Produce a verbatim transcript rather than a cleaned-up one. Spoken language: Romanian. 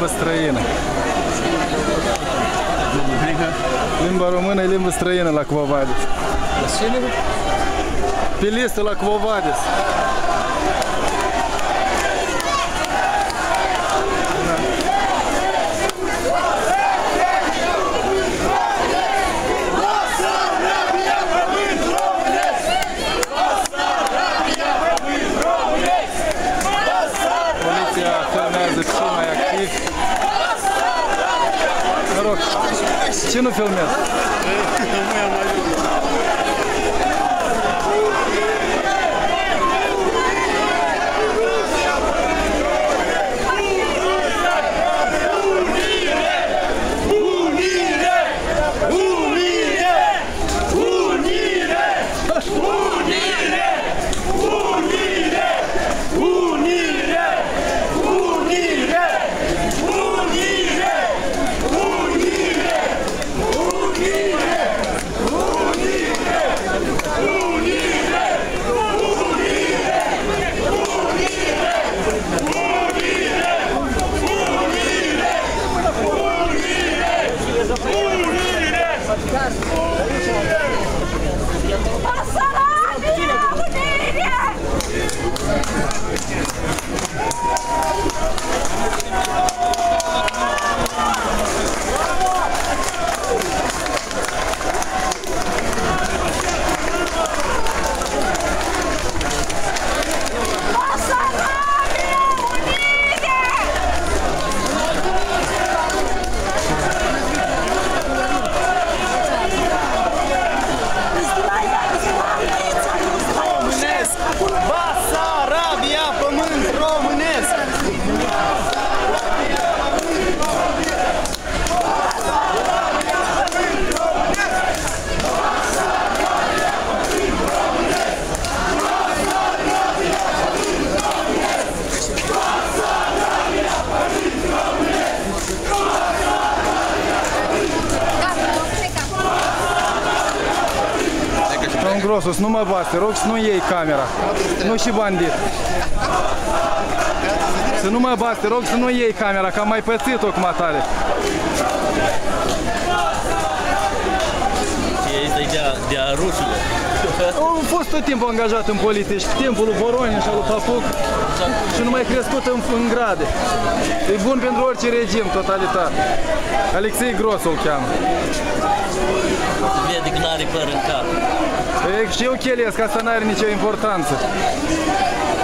limbă străină. Limba română e limbă străină la Quo Vadis. Pe listă la Quo Vadis. Poliția filmează cel mai activ. Mă rog, ce nu filmează? Grosus, nu mă bați, te rog să nu iei camera, nu și bandit. Să nu mă bați, te rog să nu iei camera, că am mai pățit-o cum atare. Este de-a rușilor. Am fost tot timpul angajat în politici, timpul lui Voronin și al lui Papuc și nu mai crescut în, în grade. E bun pentru orice regim totalitar. Alexei Grosul îl cheamă. Vede că n-are păr în cap. E, și eu chelesc, asta n-are nicio importanță.